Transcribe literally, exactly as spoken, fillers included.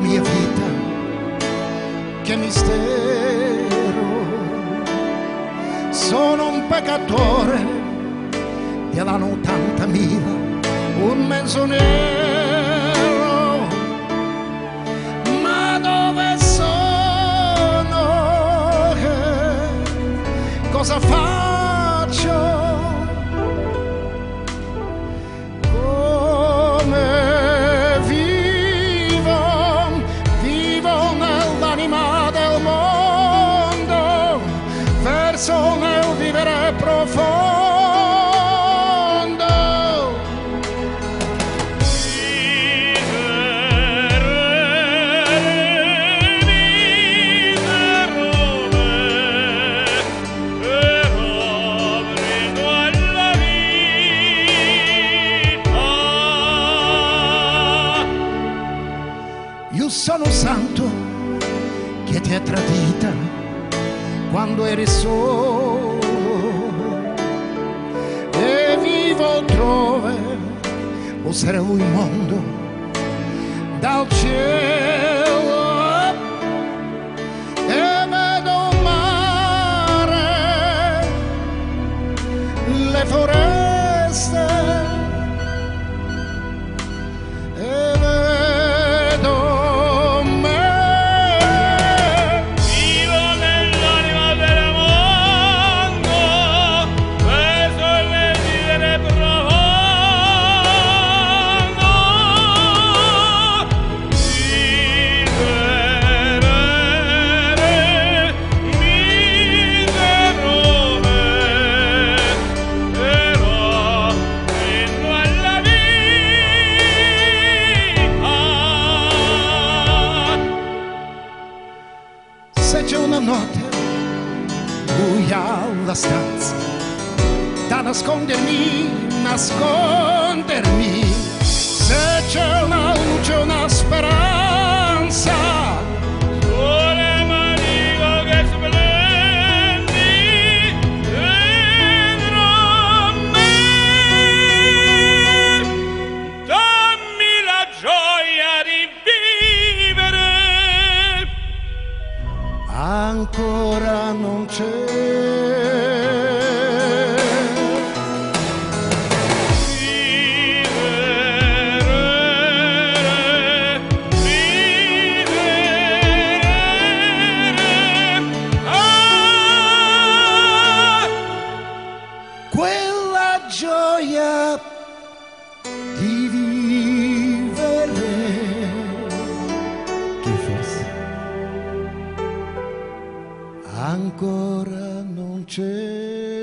mia vita, che mistero. Sono un peccatore dell'anno ottantamila, un menzognero. Ma dove sono? Cosa faccio? Come vivo? Vivo nell'anima del mondo, verso nel vivere profondo. Io sono santo che ti ha tradita quando eri solo, e vivo altrove, osservo il mondo dal cielo e vedo il mare, le foreste, e se c'è una notte buia alla stanza, da nascondermi, nascondermi, se c'è una luce, una speranza, sole manico che splendi dentro me, dammi la gioia di vivere. Ancora non c'è. Vivere, vivere, ah, quella gioia di vivere che forse ancora non c'è.